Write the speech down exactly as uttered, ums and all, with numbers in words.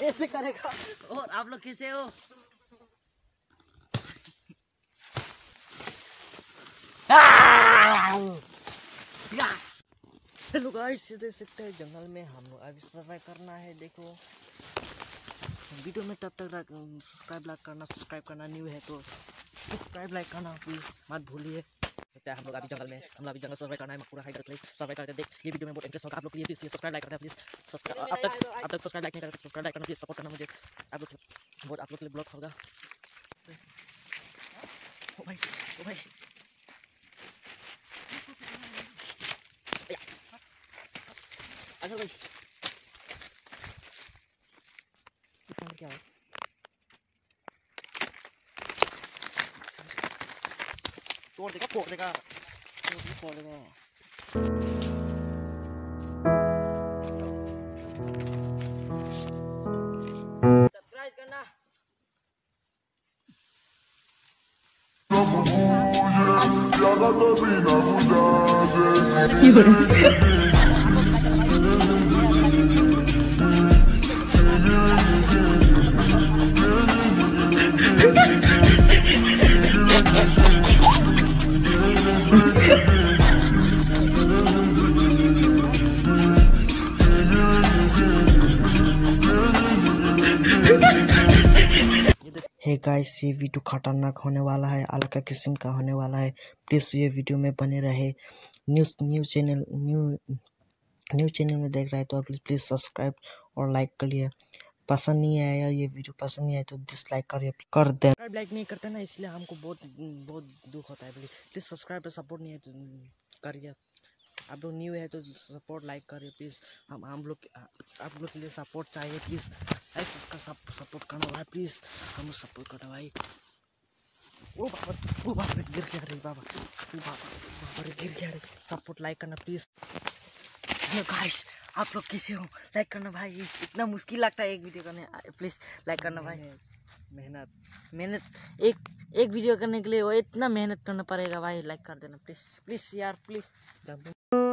ऐसे करेगा। और आप लोग कैसे हो? हेलो गाइस, ये देख सकते हैं जंगल में हम लोग अभी सर्वाइव करना है। देखो वीडियो में तब तक सब्सक्राइब लाइक करना, सब्सक्राइब करना, न्यू है तो सब्सक्राइब लाइक करना प्लीज मत भूलिए। सकते हैं हम लोग अभी जंगल में, हम लोग अभी जंगल सर्वाइव करना है, पूरा हाइड प्लेस सर्वाइव करके देख। ये वीडियो में बहुत इंटरेस्ट होगा आप लोग के लिए, प्लीज सब्सक्राइब लाइक करना प्लीज। सब्सक्राइब अब तक अब तक सब्सक्राइब लाइक नहीं करते, सब्सक्राइब लाइक करना प्लीज, सपोर्ट करना मुझे। आप लोग बहुत आप लोग के लिए ब्लॉग होगा। ओ भाई ओ भाई अगर भाई क्या है तोड़ देगा, फोड़ देगा, फोड़ देगा। सब्सक्राइब करना। हे गाइस, ये वीडियो खतरनाक होने वाला है, अलग का किस्म का होने वाला है। प्लीज़ ये वीडियो में बने रहे। News new channel new new channel में देख रहे हैं तो प्लीज़ प्लीज़ सब्सक्राइब और लाइक करिए। पसंद नहीं आया ये वीडियो, पसंद नहीं आया तो डिसलाइक करिए, कर दें। सब्सक्राइब लाइक नहीं करते ना, इसलिए हमको बहुत बहुत दुख होता है। प्लीज़ सब्सक्राइब पर सपोर्ट नहीं है तो करिए। आप लोग न्यू है तो सपोर्ट लाइक करिए प्लीज़। हम हम लोग आप लोग के लिए सपोर्ट चाहिए प्लीज़। लाइक इसका सब सपोर्ट करना भाई प्लीज़, हम सपोर्ट करना भाई। ओ बाबा ओ बाबा गिर गया रे बाबा, ओ बाबा बाबा रे गिर गया रे। सपोर्ट लाइक करना प्लीज़। हेलो गाइस, आप लोग कैसे हो? लाइक करना भाई, इतना मुश्किल लगता है एक वीडियो करने। प्लीज़ लाइक करना भाई। मेहनत मेहनत एक एक वीडियो करने के लिए वो इतना मेहनत करना पड़ेगा भाई। लाइक कर देना प्लीज़ प्लीज़ यार प्लीज़।